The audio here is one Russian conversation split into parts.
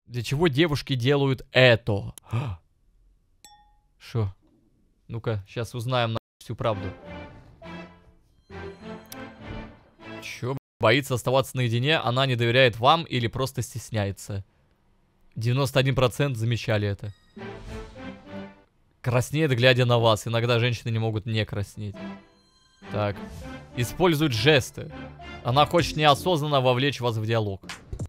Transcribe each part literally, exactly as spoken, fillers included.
Для чего девушки делают это? Шо? Ну-ка, сейчас узнаем на всю правду. Чё, боится оставаться наедине, она не доверяет вам или просто стесняется? девяносто один процент замечали это. Краснеет, глядя на вас. Иногда женщины не могут не краснеть. Так. Использует жесты. Она хочет неосознанно вовлечь вас в диалог.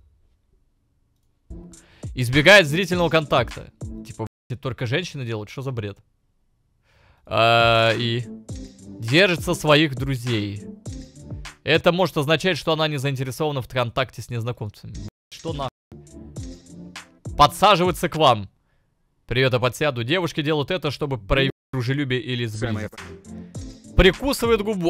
Избегает зрительного контакта. Типа, это только женщины делают? Что за бред? А, и держится своих друзей. Это может означать, что она не заинтересована в контакте с незнакомцами. Что нахуй? Подсаживается к вам. Привет, я подсяду. Девушки делают это, чтобы проявить дружелюбие или сблизиться. Прикусывает губу.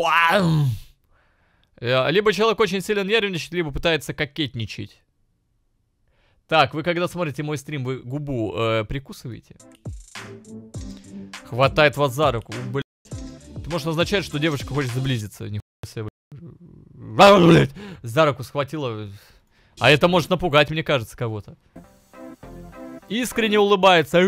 Либо человек очень сильно нервничает, либо пытается кокетничать. Так, вы когда смотрите мой стрим, вы губу э, прикусываете? Хватает вас за руку. Блять. Это может означать, что девушка хочет сблизиться. Нихуя себе, блять. За руку схватила. А это может напугать, мне кажется, кого-то. Искренне улыбается.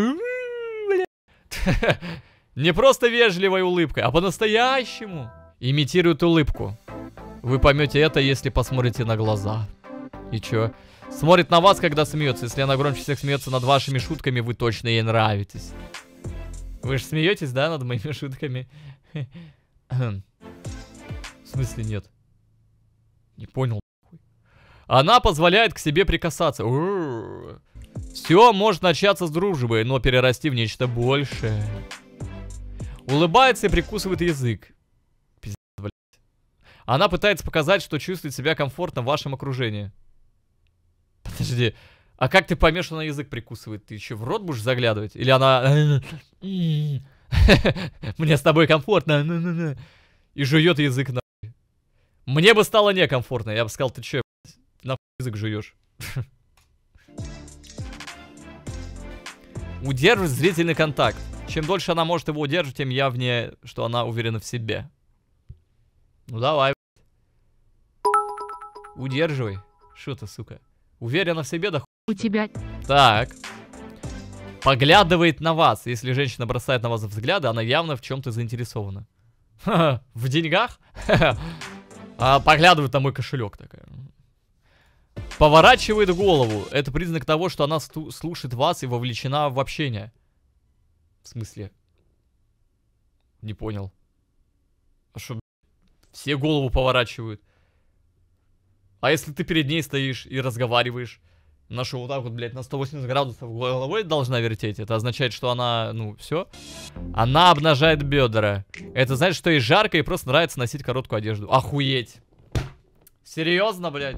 Не просто вежливой улыбкой, а по-настоящему. Имитирует улыбку. Вы поймете это, если посмотрите на глаза. И чё? Смотрит на вас, когда смеется. Если она громче всех смеется над вашими шутками, вы точно ей нравитесь. Вы же смеетесь, да, над моими шутками? В смысле нет? Не понял. Она позволяет к себе прикасаться. Все может начаться с дружбы, но перерасти в нечто большее. Улыбается и прикусывает язык. Пиздец, блядь. Она пытается показать, что чувствует себя комфортно в вашем окружении. Подожди, а как ты поймешь, что она язык прикусывает? Ты еще в рот будешь заглядывать? Или она... Мне с тобой комфортно. И жует язык нахуй. Мне бы стало некомфортно. Я бы сказал, ты че, нахуй язык жуешь? Удерживать зрительный контакт. Чем дольше она может его удерживать, тем явнее, что она уверена в себе. Ну давай. Удерживай. Что ты, сука? Уверена в себе, да хуй. У тебя... Так. Поглядывает на вас. Если женщина бросает на вас взгляды, она явно в чем-то заинтересована. Ха-ха. В деньгах? А поглядывает на мой кошелек такая. Поворачивает голову. Это признак того, что она слушает вас и вовлечена в общение. В смысле? Не понял. А что, все голову поворачивают? А если ты перед ней стоишь и разговариваешь? На что, вот так вот, блядь, на сто восемьдесят градусов головой должна вертеть? Это означает, что она, ну, все. Она обнажает бедра. Это значит, что ей жарко и просто нравится носить короткую одежду. Охуеть. Серьезно, блядь?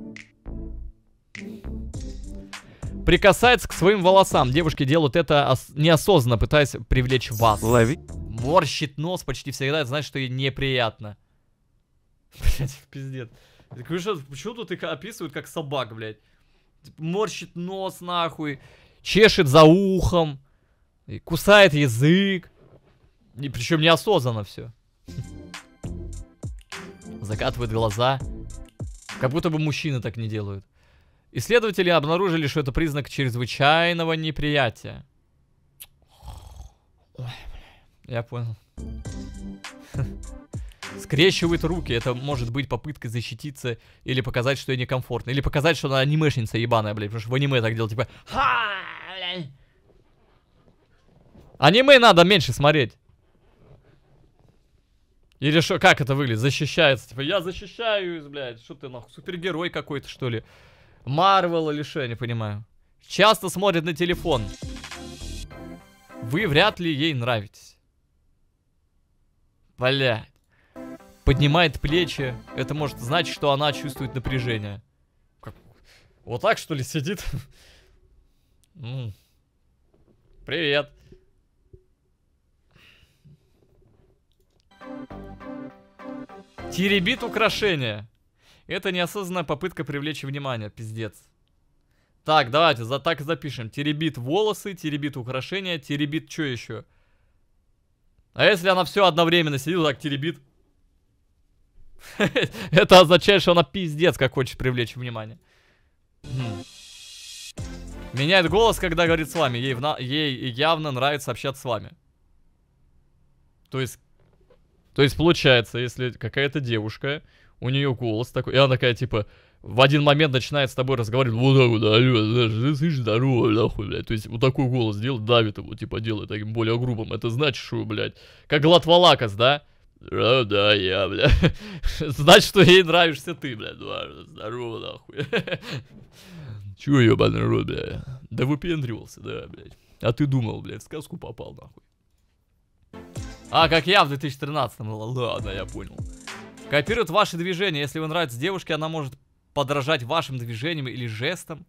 Прикасается к своим волосам. Девушки делают это неосознанно, пытаясь привлечь вас. Лови. Морщит нос почти всегда, это значит, что ей неприятно. Блядь, пиздец. Почему тут их описывают как собак, блядь? Морщит нос нахуй, чешет за ухом, кусает язык. И причем неосознанно все. Закатывает глаза. Как будто бы мужчины так не делают. Исследователи обнаружили, что это признак чрезвычайного неприятия. Ой, бля, я понял. Скрещивает руки. Это может быть попыткой защититься или показать, что ей некомфортно. Или показать, что она анимешница ебаная, блядь. Потому что в аниме так делают, типа... Ха, блядь. Аниме надо меньше смотреть. Или что, как это выглядит? Защищается. Типа, я защищаюсь, блядь. Что ты, нахуй, супергерой какой-то, что ли? Марвел или что, я не понимаю. Часто смотрит на телефон. Вы вряд ли ей нравитесь. Блядь. Поднимает плечи. Это может значить, что она чувствует напряжение. Как? Вот так, что ли, сидит? Привет. Теребит украшения. Это неосознанная попытка привлечь внимание. Пиздец. Так, давайте, за так и запишем. Теребит волосы, теребит украшения, теребит что еще? А если она все одновременно сидит, так теребит? Это означает, что она пиздец как хочет привлечь внимание. Меняет голос, когда говорит с вами. Ей, вна... Ей явно нравится общаться с вами. То есть... То есть получается, если какая-то девушка, у нее голос такой, и она такая, типа, в один момент начинает с тобой разговаривать, вот так вот, алло, ты слышишь, здорово, нахуй, блядь. То есть вот такой голос делает, давит его, типа, делает таким более грубым. Это значит, что, блядь, как Глотволакос, да? Да, да, я, блядь. Значит, что ей нравишься ты, блядь. Здорово, нахуй. Чего, ебаный рот, блядь? Да выпендривался, да, блядь. А ты думал, блядь, в сказку попал, нахуй. А, как я в две тысячи тринадцатом. Ладно, я понял. Копирует ваши движения. Если вы нравится девушке, она может подражать вашим движениям или жестам.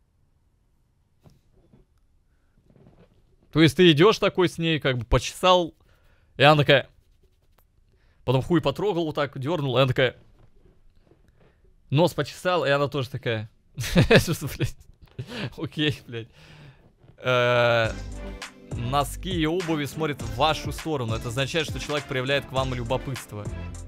То есть ты идешь такой с ней, как бы почесал, и она такая... Потом хуй потрогал вот так, дернул, и она такая... Нос почесал, и она тоже такая... Окей, блядь. Носки и обуви смотрят в вашу сторону. Это означает, что человек проявляет к вам любопытство.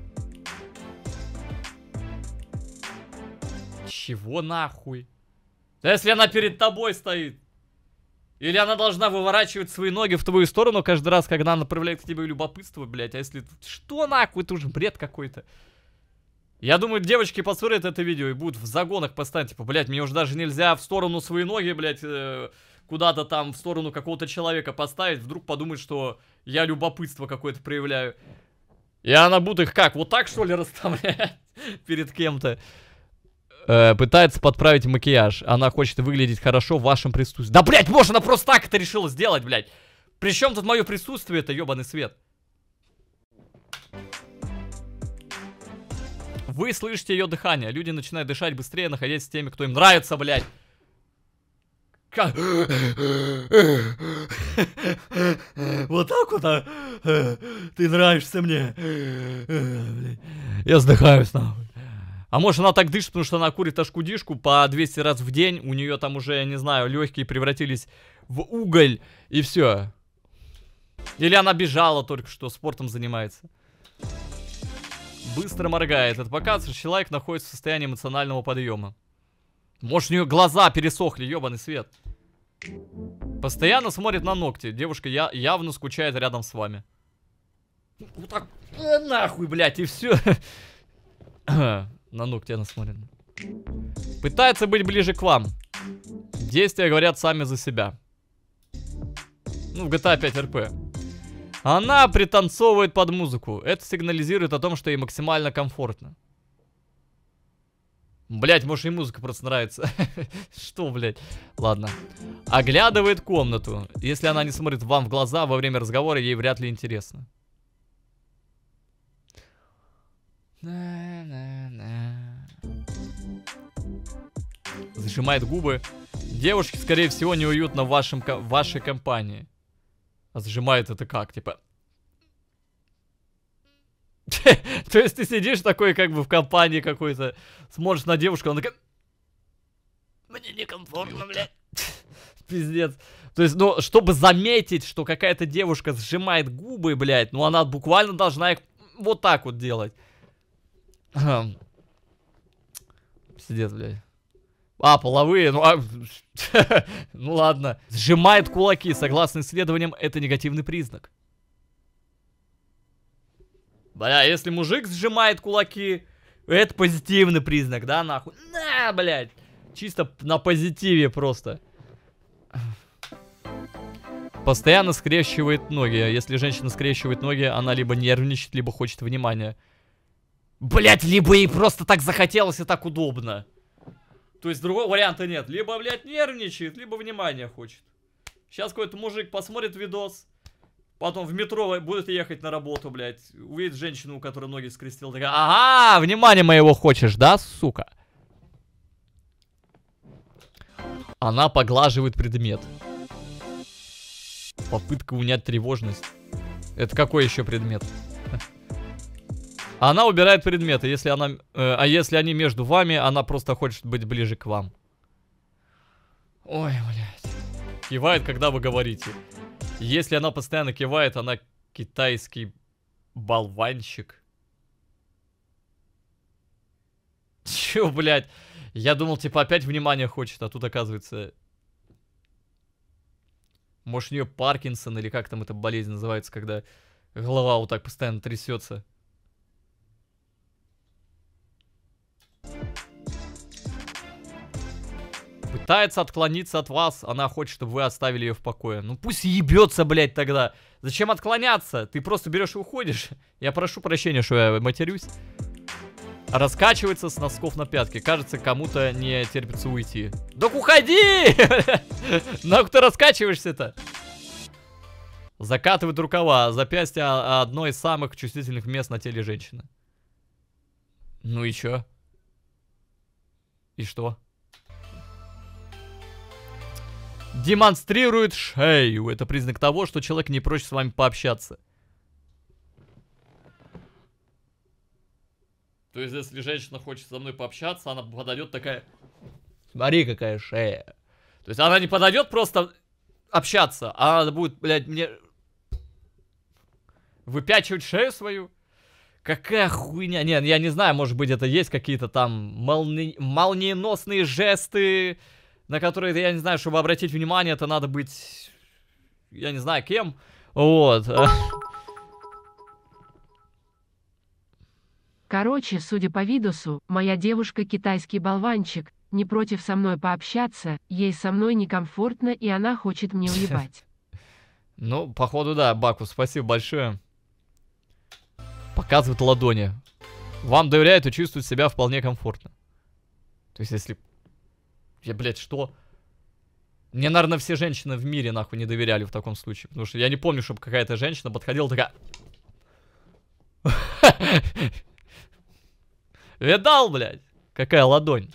Чего нахуй? Да если она перед тобой стоит. Или она должна выворачивать свои ноги в твою сторону каждый раз, когда она проявляет к тебе любопытство, блядь. А если... Что нахуй? Это уже бред какой-то. Я думаю, девочки посмотрят это видео и будут в загонах постоянно. Типа, блядь, мне уже даже нельзя в сторону свои ноги, блядь, э, куда-то там в сторону какого-то человека поставить. Вдруг подумает, что я любопытство какое-то проявляю. И она будет их как? Вот так, что ли, расставлять перед кем-то? Э, пытается подправить макияж. Она хочет выглядеть хорошо в вашем присутствии. Да, блядь, может, она просто так это решила сделать, блядь. Причем тут мое присутствие, это ебаный свет. Вы слышите ее дыхание. Люди начинают дышать быстрее, находясь с теми, кто им нравится, блядь. Как? Вот так вот, а? Ты нравишься мне. Я вздыхаюсь, нахуй. А может, она так дышит, потому что она курит ашкудишку по двести раз в день. У нее там уже, я не знаю, легкие превратились в уголь. И все. Или она бежала только что, спортом занимается. Быстро моргает. Это показывает, что человек находится в состоянии эмоционального подъема. Может, у нее глаза пересохли, ебаный свет. Постоянно смотрит на ногти. Девушка я, явно скучает рядом с вами. Вот так, э, нахуй, блядь, и все. На ногти она смотрит. Пытается быть ближе к вам. Действия говорят сами за себя. Ну, в джи ти эй пять эр пи. Она пританцовывает под музыку. Это сигнализирует о том, что ей максимально комфортно. Блять, может, ей музыка просто нравится. Что, блять? Ладно. Оглядывает комнату. Если она не смотрит вам в глаза во время разговора, ей вряд ли интересно. Зажимает губы. Девушке, скорее всего, неуютно в, вашем, в вашей компании. А зажимает это как? Типа... То есть ты сидишь такой, как бы в компании какой-то, смотришь на девушку, она такая... Мне некомфортно, блядь. Пиздец. То есть, ну, чтобы заметить, что какая-то девушка сжимает губы, блядь, ну, она буквально должна их вот так вот делать. Пиздец, блядь. А, половые, ну, а... ну ладно. Сжимает кулаки. Согласно исследованиям, это негативный признак. Бля, если мужик сжимает кулаки, это позитивный признак, да, нахуй? На, блядь. Чисто на позитиве просто. Постоянно скрещивает ноги. Если женщина скрещивает ноги, она либо нервничает, либо хочет внимания. Блядь, либо ей просто так захотелось и так удобно. То есть другого варианта нет. Либо, блядь, нервничает, либо внимание хочет. Сейчас какой-то мужик посмотрит видос, потом в метро будет ехать на работу, блядь, увидит женщину, у которой ноги скрестил, такая: ага, внимание моего хочешь, да, сука? Она поглаживает предмет. Попытка унять тревожность. Это какой еще предмет? Она убирает предметы, если она, э, а если они между вами, она просто хочет быть ближе к вам. Ой, блядь. Кивает, когда вы говорите. Если она постоянно кивает, она китайский болванщик. Чё, блядь? Я думал, типа, опять внимание хочет, а тут, оказывается, Может, у нее Паркинсон или как там эта болезнь называется, когда голова вот так постоянно трясется. Пытается отклониться от вас, она хочет, чтобы вы оставили ее в покое. Ну пусть ебется, блядь, тогда. Зачем отклоняться? Ты просто берешь и уходишь. Я прошу прощения, что я матерюсь. Раскачивается с носков на пятки. Кажется, кому-то не терпится уйти. Да уходи! Нахуй ты раскачиваешься-то? Закатывает рукава. Запястье одно из самых чувствительных мест на теле женщины. Ну и чё? И что? Демонстрирует шею. Это признак того, что человек не прочь с вами пообщаться. То есть, если женщина хочет со мной пообщаться, она подойдет такая... Смотри, какая шея. То есть, она не подойдет просто общаться, а она будет, блядь, мне... выпячивать шею свою. Какая хуйня. Нет, я не знаю, может быть, это есть какие-то там молни... молниеносные жесты, на которые, я не знаю, чтобы обратить внимание, это надо быть... Я не знаю, кем. Вот. Короче, судя по видусу, моя девушка китайский болванчик, не против со мной пообщаться, ей со мной некомфортно, и она хочет мне уебать. Ну, походу, да, Бакус, спасибо большое. Показывает ладони. Вам доверяют и чувствуют себя вполне комфортно. То есть, если... Я, блядь, что? Мне, наверное, все женщины в мире, нахуй, не доверяли в таком случае. Потому что я не помню, чтобы какая-то женщина подходила такая... Видал, блядь? Какая ладонь.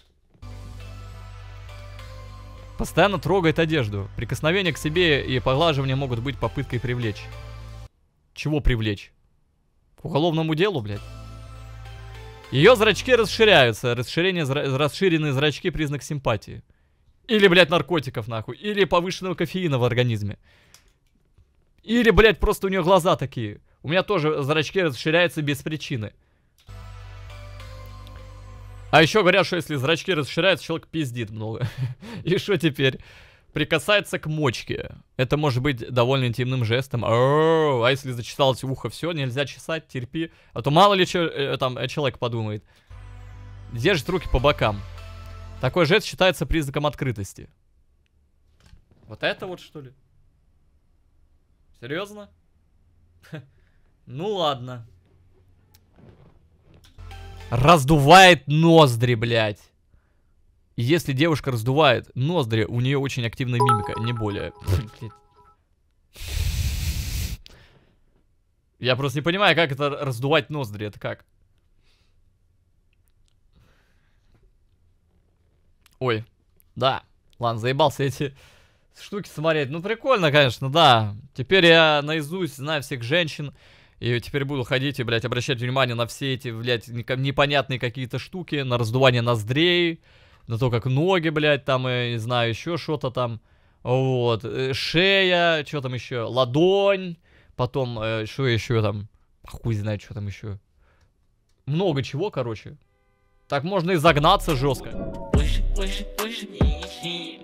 Постоянно трогает одежду. Прикосновение к себе и поглаживание могут быть попыткой привлечь. Чего привлечь? К уголовному делу, блядь. Ее зрачки расширяются. Расширение, зра... расширенные зрачки — признак симпатии. Или, блядь, наркотиков, нахуй. Или повышенного кофеина в организме. Или, блядь, просто у нее глаза такие. У меня тоже зрачки расширяются без причины. А еще говорят, что если зрачки расширяются, человек пиздит много. И что теперь? Прикасается к мочке. Это может быть довольно интимным жестом. А если зачесалось ухо, все, нельзя чесать, терпи. А то мало ли что э, там э, человек подумает. Держит руки по бокам. Такой жест считается признаком открытости. Вот это вот, что ли? Серьезно? Ну ладно. Раздувает ноздри, блядь. И если девушка раздувает ноздри, у нее очень активная мимика, не более. Я просто не понимаю, как это раздувать ноздри, это как? Ой, да. Ладно, заебался эти штуки смотреть. Ну, прикольно, конечно, да. Теперь я наизусть знаю всех женщин. И теперь буду ходить и, блядь, обращать внимание на все эти, блядь, непонятные какие-то штуки. На раздувание ноздрей. На то, как ноги, блядь, там, я не знаю, еще что-то там. Вот. Шея, что там еще? Ладонь. Потом, э, что еще там? Хуй знает, что там еще. Много чего, короче. Так можно и загнаться жестко.